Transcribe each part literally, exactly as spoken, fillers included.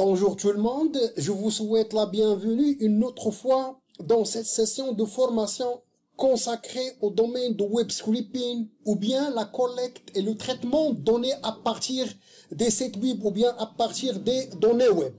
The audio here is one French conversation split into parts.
Bonjour tout le monde, je vous souhaite la bienvenue une autre fois dans cette session de formation consacrée au domaine de web scraping ou bien la collecte et le traitement de données à partir des sites web ou bien à partir des données web.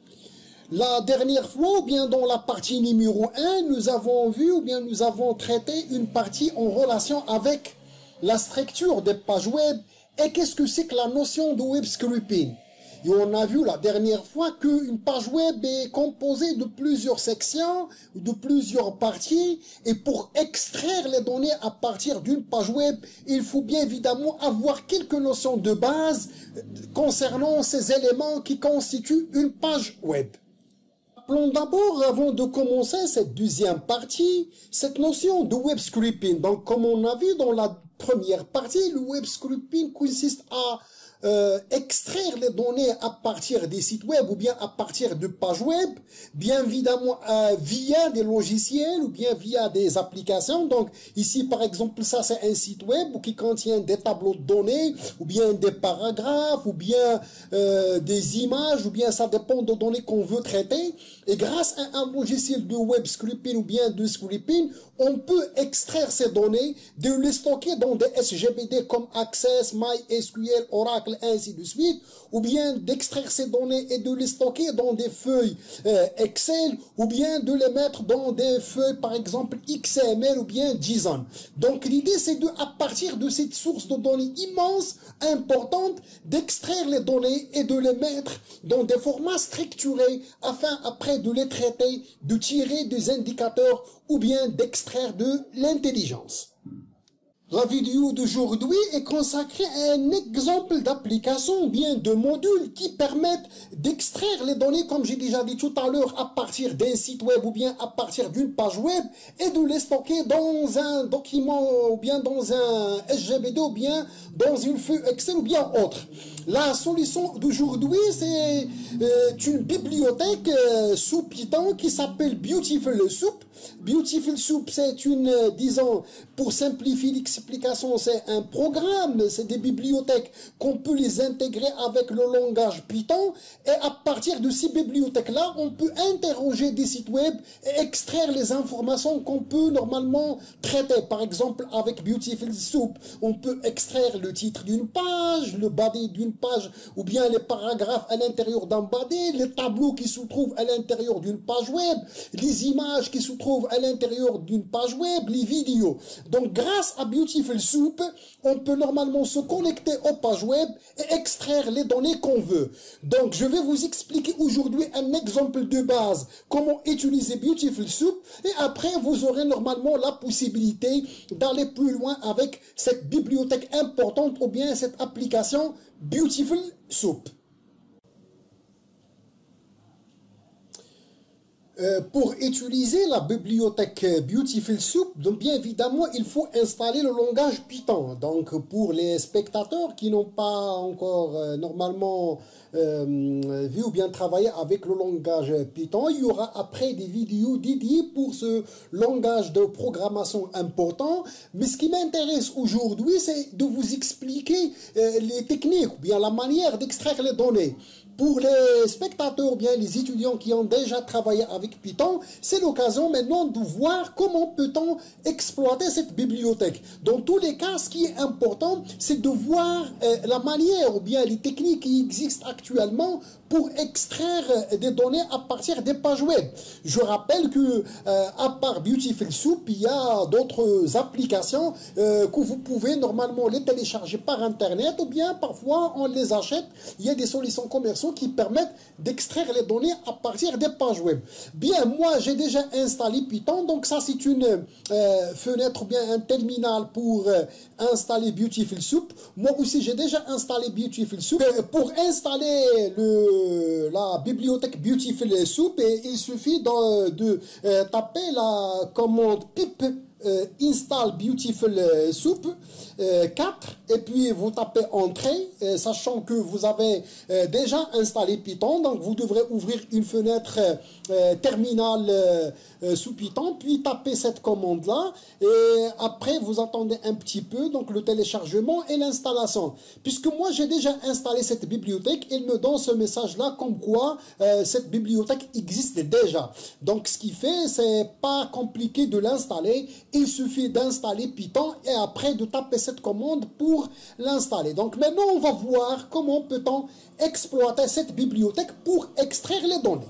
La dernière fois, ou bien dans la partie numéro un, nous avons vu ou bien nous avons traité une partie en relation avec la structure des pages web et qu'est-ce que c'est que la notion de web scraping. Et on a vu la dernière fois qu'une page web est composée de plusieurs sections, de plusieurs parties, et pour extraire les données à partir d'une page web, il faut bien évidemment avoir quelques notions de base concernant ces éléments qui constituent une page web. Appelons d'abord, avant de commencer cette deuxième partie, cette notion de web scraping. Donc, comme on a vu dans la première partie, le web scraping consiste à Euh, extraire les données à partir des sites web ou bien à partir de pages web, bien évidemment euh, via des logiciels ou bien via des applications. Donc ici par exemple ça c'est un site web qui contient des tableaux de données ou bien des paragraphes ou bien euh, des images ou bien ça dépend des données qu'on veut traiter. Et grâce à un logiciel de web scraping ou bien de scraping, on peut extraire ces données, de les stocker dans des S G B D comme Access, MySQL, Oracle, ainsi de suite, ou bien d'extraire ces données et de les stocker dans des feuilles euh, Excel, ou bien de les mettre dans des feuilles, par exemple, X M L ou bien JSON. Donc l'idée, c'est de, à partir de cette source de données immense, importante, d'extraire les données et de les mettre dans des formats structurés, afin après de les traiter, de tirer des indicateurs, ou bien d'extraire de l'intelligence. La vidéo d'aujourd'hui est consacrée à un exemple d'application ou bien de module qui permettent d'extraire les données, comme j'ai déjà dit tout à l'heure, à partir d'un site web ou bien à partir d'une page web et de les stocker dans un document ou bien dans un S G B D ou bien dans une feuille Excel ou bien autre. La solution d'aujourd'hui, c'est euh, une bibliothèque euh, sous Python qui s'appelle Beautiful Soup. Beautiful Soup, c'est une, euh, disons, pour simplifier l'explication, c'est un programme, c'est des bibliothèques qu'on peut les intégrer avec le langage Python. Et à partir de ces bibliothèques-là, on peut interroger des sites web et extraire les informations qu'on peut normalement traiter. Par exemple, avec Beautiful Soup, on peut extraire le titre d'une page, le body d'une page, ou bien les paragraphes à l'intérieur d'un body, les tableaux qui se trouvent à l'intérieur d'une page web, les images qui se trouvent à l'intérieur d'une page web, les vidéos. Donc, grâce à Beautiful Soup, on peut normalement se connecter aux pages web et extraire les données qu'on veut. Donc, je vais vous expliquer aujourd'hui un exemple de base, comment utiliser Beautiful Soup, et après, vous aurez normalement la possibilité d'aller plus loin avec cette bibliothèque importante ou bien cette application Beautiful Soup. Euh, pour utiliser la bibliothèque Beautiful Soup, donc bien évidemment, il faut installer le langage Python. Donc, pour les spectateurs qui n'ont pas encore euh, normalement euh, vu ou bien travaillé avec le langage Python, il y aura après des vidéos dédiées pour ce langage de programmation important. Mais ce qui m'intéresse aujourd'hui, c'est de vous expliquer euh, les techniques ou bien la manière d'extraire les données. Pour les spectateurs, bien les étudiants qui ont déjà travaillé avec Python, c'est l'occasion maintenant de voir comment peut-on exploiter cette bibliothèque. Dans tous les cas, ce qui est important, c'est de voir euh, la manière ou bien les techniques qui existent actuellement pour extraire des données à partir des pages web. Je rappelle que euh, à part Beautiful Soup, il y a d'autres applications euh, que vous pouvez normalement les télécharger par internet ou bien parfois on les achète. Il y a des solutions commerciales qui permettent d'extraire les données à partir des pages web. Bien, moi j'ai déjà installé Python, donc ça c'est une euh, fenêtre ou bien un terminal pour euh, installer Beautiful Soup. Moi aussi j'ai déjà installé Beautiful Soup. Euh, pour installer le la bibliothèque Beautiful Soup, et il suffit de, de euh, taper la commande pip euh, install Beautiful euh, Soup euh, quatre et puis vous tapez entrée, euh, sachant que vous avez euh, déjà installé Python, donc vous devrez ouvrir une fenêtre euh, terminale euh, euh, sous Python, puis taper cette commande là et après vous attendez un petit peu, donc le téléchargement et l'installation. Puisque moi j'ai déjà installé cette bibliothèque, il me donne ce message là comme quoi euh, cette bibliothèque existe déjà. Donc ce qui fait, c'est pas compliqué de l'installer, il suffit d'installer Python et après de taper cette commande pour l'installer. Donc maintenant on va voir comment peut-on exploiter cette bibliothèque pour extraire les données.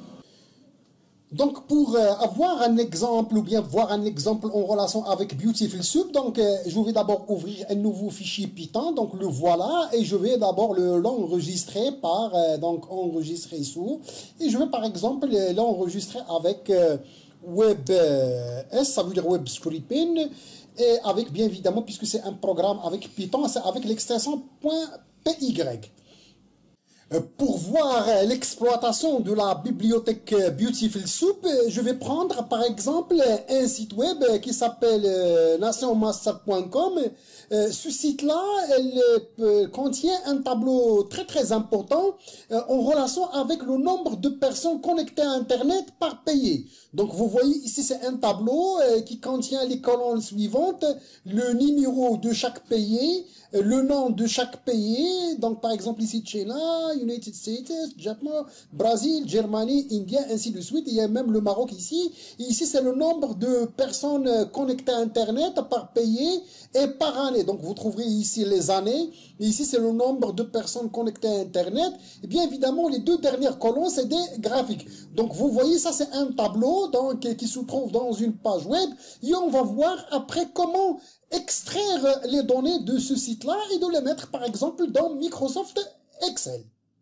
Donc pour euh, avoir un exemple ou bien voir un exemple en relation avec Beautiful Soup, donc euh, je vais d'abord ouvrir un nouveau fichier Python, donc le voilà, et je vais d'abord l'enregistrer par euh, donc enregistrer sous, et je vais par exemple l'enregistrer avec euh, Web euh, S, ça veut dire Web Scripting, et avec bien évidemment, puisque c'est un programme avec Python, c'est avec l'extension .py. Pour voir l'exploitation de la bibliothèque Beautiful Soup, je vais prendre par exemple un site web qui s'appelle nationmaster point com. Ce site-là, elle contient un tableau très très important en relation avec le nombre de personnes connectées à Internet par pays. Donc vous voyez ici c'est un tableau qui contient les colonnes suivantes, le numéro de chaque pays, le nom de chaque pays, donc par exemple ici China, United States, Japon, Brésil, Germanie, India, ainsi de suite. Il y a même le Maroc ici. Et ici c'est le nombre de personnes connectées à Internet par pays et par année. Donc vous trouverez ici les années. Et ici c'est le nombre de personnes connectées à Internet. Et bien évidemment les deux dernières colonnes c'est des graphiques. Donc vous voyez ça c'est un tableau donc, qui se trouve dans une page web. Et on va voir après comment extraire les données de ce site-là et de les mettre par exemple dans Microsoft Excel.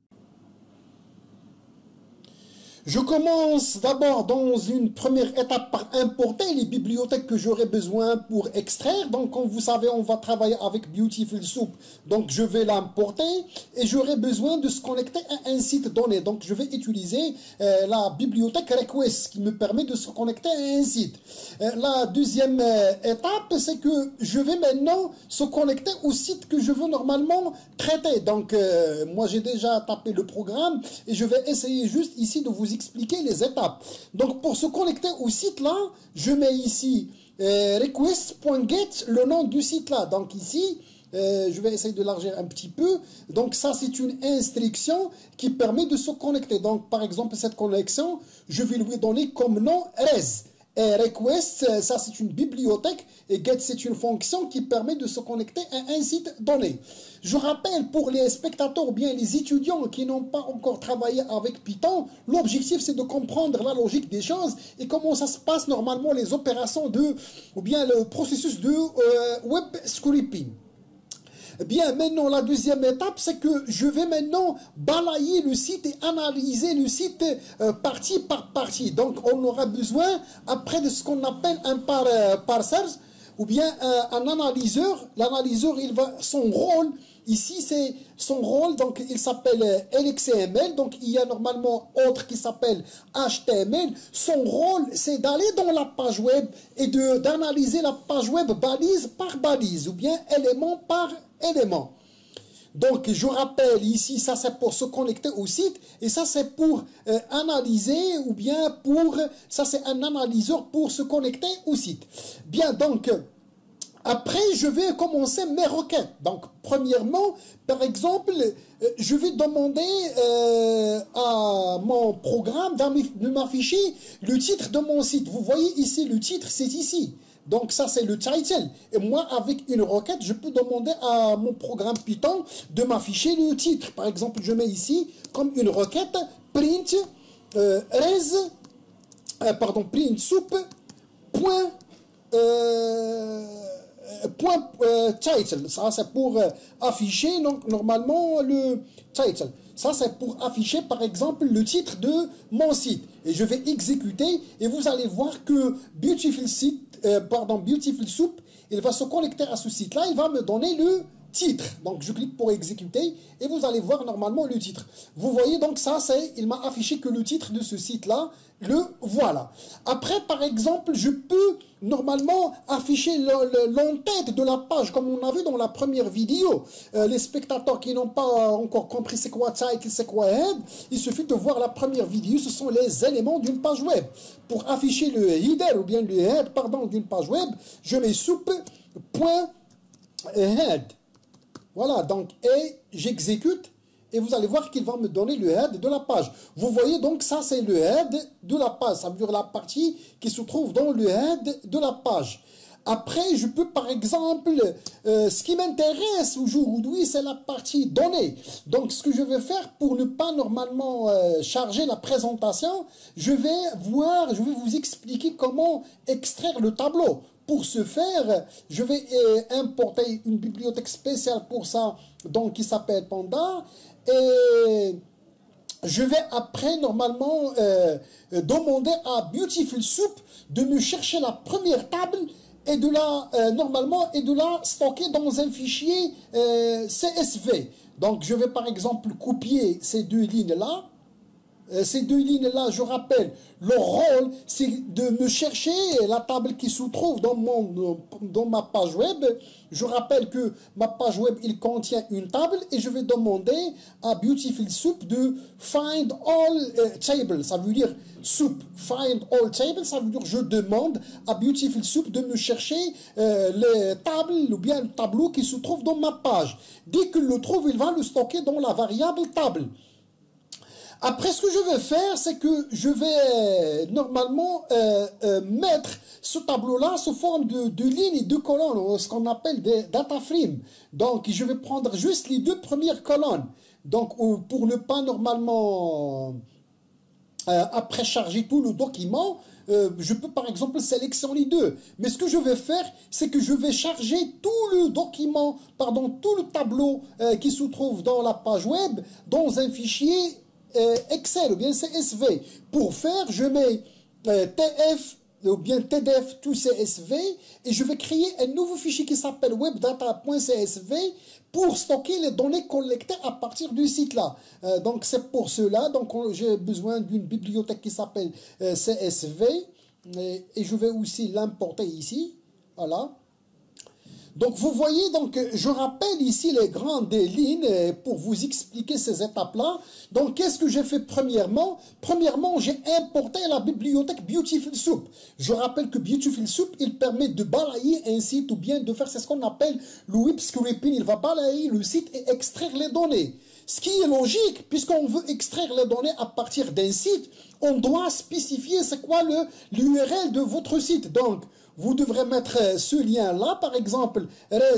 Je commence d'abord dans une première étape par importer les bibliothèques que j'aurai besoin pour extraire. Donc comme vous savez, on va travailler avec Beautiful Soup. Donc je vais l'importer et j'aurai besoin de se connecter à un site donné. Donc je vais utiliser euh, la bibliothèque Request qui me permet de se connecter à un site. Euh, la deuxième euh, étape, c'est que je vais maintenant se connecter au site que je veux normalement traiter. Donc euh, moi j'ai déjà tapé le programme et je vais essayer juste ici de vous expliquer les étapes. Donc pour se connecter au site là, je mets ici euh, request.get, le nom du site là. Donc ici, euh, je vais essayer de l'élargir un petit peu. Donc ça c'est une instruction qui permet de se connecter. Donc par exemple cette connexion, je vais lui donner comme nom res. Et request, ça c'est une bibliothèque et get c'est une fonction qui permet de se connecter à un site donné. Je rappelle pour les spectateurs ou bien les étudiants qui n'ont pas encore travaillé avec Python, l'objectif c'est de comprendre la logique des choses et comment ça se passe normalement les opérations de, ou bien le processus de euh, web scripting. Bien, maintenant, la deuxième étape, c'est que je vais maintenant balayer le site et analyser le site euh, partie par partie. Donc, on aura besoin, après, de ce qu'on appelle un par, euh, parser, ou bien euh, un analyseur. L'analyseur, il va, son rôle, ici, c'est son rôle, donc il s'appelle L X M L, donc il y a normalement autre qui s'appelle H T M L. Son rôle, c'est d'aller dans la page web et d'analyser la page web balise par balise, ou bien élément par élément. Donc je rappelle ici, ça c'est pour se connecter au site et ça c'est pour euh, analyser ou bien pour, ça c'est un analyseur pour se connecter au site. Bien, donc après je vais commencer mes requêtes. Donc premièrement, par exemple, euh, je vais demander euh, à mon programme de m'afficher le titre de mon site. Vous voyez ici, le titre c'est ici. Donc ça c'est le title. Et moi avec une requête, je peux demander à mon programme Python de m'afficher le titre. Par exemple, je mets ici comme une requête print euh, res, euh, pardon, print soup point, euh, point euh, title. Ça c'est pour euh, afficher donc normalement le title. Ça, c'est pour afficher, par exemple, le titre de mon site. Et je vais exécuter et vous allez voir que Beautiful, site, euh, pardon, Beautiful Soup, il va se connecter à ce site-là. Il va me donner le titre. Donc je clique pour exécuter et vous allez voir normalement le titre. Vous voyez donc ça, c'est, il m'a affiché que le titre de ce site-là, le voilà. Après, par exemple, je peux normalement afficher l'entête de la page, comme on a vu dans la première vidéo. Euh, les spectateurs qui n'ont pas encore compris c'est quoi title, c'est quoi head, il suffit de voir la première vidéo, ce sont les éléments d'une page web. Pour afficher le header ou bien le head, pardon, d'une page web, je mets soup.head. Voilà, donc, et j'exécute. Et vous allez voir qu'il va me donner le head de la page. Vous voyez donc ça c'est le head de la page. Ça veut dire la partie qui se trouve dans le head de la page. Après je peux par exemple, euh, ce qui m'intéresse aujourd'hui c'est la partie données. Donc ce que je vais faire pour ne pas normalement euh, charger la présentation, je vais voir, je vais vous expliquer comment extraire le tableau. Pour ce faire, je vais euh, importer une bibliothèque spéciale pour ça, donc qui s'appelle Panda. Et je vais après normalement euh, demander à Beautiful Soup de me chercher la première table et de la euh, normalement et de la stocker dans un fichier euh, C S V. Donc je vais par exemple copier ces deux lignes là. Euh, ces deux lignes-là, je rappelle, leur rôle, c'est de me chercher la table qui se trouve dans, mon, dans ma page web. Je rappelle que ma page web, il contient une table et je vais demander à Beautiful Soup de find all euh, table. Ça veut dire soup, find all table, ça veut dire je demande à Beautiful Soup de me chercher euh, les tables ou bien le tableau qui se trouve dans ma page. Dès qu'il le trouve, il va le stocker dans la variable table. Après, ce que je vais faire, c'est que je vais euh, normalement euh, euh, mettre ce tableau-là sous forme de, de lignes et de colonnes, ce qu'on appelle des data frames. Donc, je vais prendre juste les deux premières colonnes. Donc, pour ne pas normalement, euh, après charger tout le document, euh, je peux par exemple sélectionner les deux. Mais ce que je vais faire, c'est que je vais charger tout le document, pardon, tout le tableau euh, qui se trouve dans la page web, dans un fichier Excel ou bien C S V. Pour faire, je mets euh, T F ou bien T D F to C S V et je vais créer un nouveau fichier qui s'appelle webdata.csv pour stocker les données collectées à partir du site là. Euh, donc c'est pour cela, donc j'ai besoin d'une bibliothèque qui s'appelle euh, C S V et, et je vais aussi l'importer ici. Voilà. Donc vous voyez, donc je rappelle ici les grandes lignes pour vous expliquer ces étapes-là. Donc qu'est-ce que j'ai fait premièrement? Premièrement, j'ai importé la bibliothèque Beautiful Soup. Je rappelle que Beautiful Soup, il permet de balayer un site ou bien de faire ce qu'on appelle le web scraping. Il va balayer le site et extraire les données. Ce qui est logique, puisqu'on veut extraire les données à partir d'un site, on doit spécifier c'est quoi le l'U R L de votre site. Donc, vous devrez mettre ce lien-là, par exemple,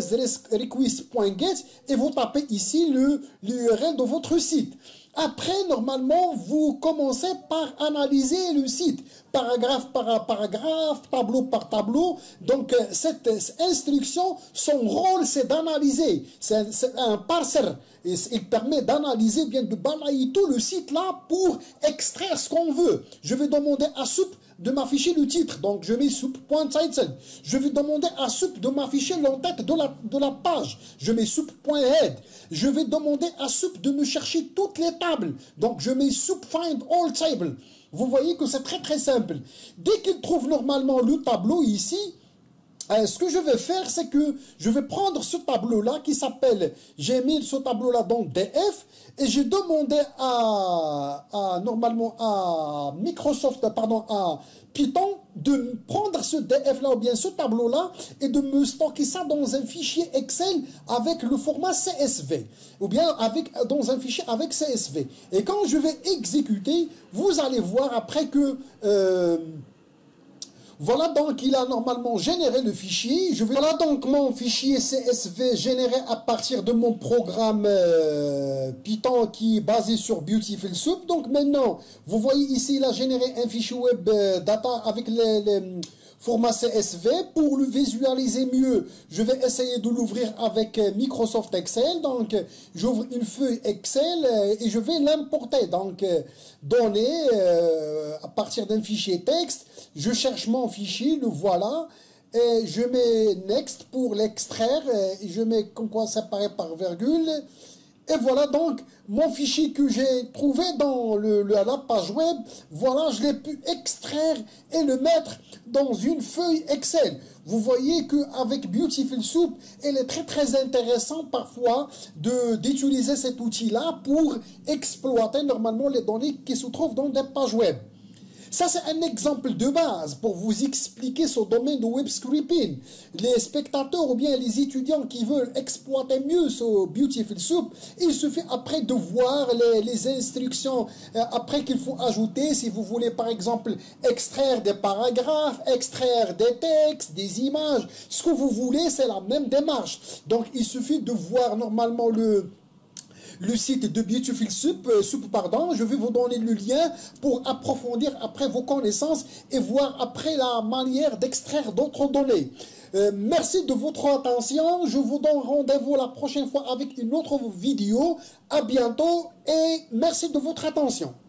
res point get, et vous tapez ici le l'U R L de votre site. Après, normalement, vous commencez par analyser le site, paragraphe par paragraphe, tableau par tableau. Donc, cette instruction, son rôle, c'est d'analyser. C'est un parser. Et il permet d'analyser, bien de balayer tout le site là pour extraire ce qu'on veut. Je vais demander à Soup de m'afficher le titre. Donc, je mets soup.title. Je vais demander à Soup de m'afficher l'entête de la, de la page. Je mets soup.head. Je vais demander à Soup de me chercher toutes les tables. Donc, je mets soup find all table. Vous voyez que c'est très très simple. Dès qu'il trouve normalement le tableau ici, Euh, ce que je vais faire, c'est que je vais prendre ce tableau-là qui s'appelle, j'ai mis ce tableau-là dans D F et j'ai demandé à, à, normalement à Microsoft, pardon, à Python de prendre ce D F-là ou bien ce tableau-là et de me stocker ça dans un fichier Excel avec le format C S V ou bien avec, dans un fichier avec C S V. Et quand je vais exécuter, vous allez voir après que... Euh, Voilà donc il a normalement généré le fichier. Je vais... Voilà donc mon fichier C S V généré à partir de mon programme euh, Python qui est basé sur Beautiful Soup. Donc maintenant, vous voyez ici, il a généré un fichier web euh, data avec les, les formats C S V. Pour le visualiser mieux, je vais essayer de l'ouvrir avec Microsoft Excel. Donc j'ouvre une feuille Excel euh, et je vais l'importer. Donc euh, données euh, à partir d'un fichier texte. Je cherche mon fichier, le voilà. et je mets next pour l'extraire, et je mets comme quoi séparé par virgule. Et voilà donc mon fichier que j'ai trouvé dans le, le, la page web. Voilà, je l'ai pu extraire et le mettre dans une feuille Excel. Vous voyez qu'avec Beautiful Soup, il est très très intéressant parfois de d'utiliser cet outil-là pour exploiter normalement les données qui se trouvent dans des pages web. Ça, c'est un exemple de base pour vous expliquer ce domaine de web scraping. Les spectateurs ou bien les étudiants qui veulent exploiter mieux ce Beautiful Soup, il suffit après de voir les, les instructions euh, après qu'il faut ajouter. Si vous voulez par exemple extraire des paragraphes, extraire des textes, des images, ce que vous voulez, c'est la même démarche. Donc, il suffit de voir normalement le... le site de Beautiful Soup, euh, Soup, pardon, je vais vous donner le lien pour approfondir après vos connaissances et voir après la manière d'extraire d'autres données. Euh, merci de votre attention, je vous donne rendez-vous la prochaine fois avec une autre vidéo. À bientôt et merci de votre attention.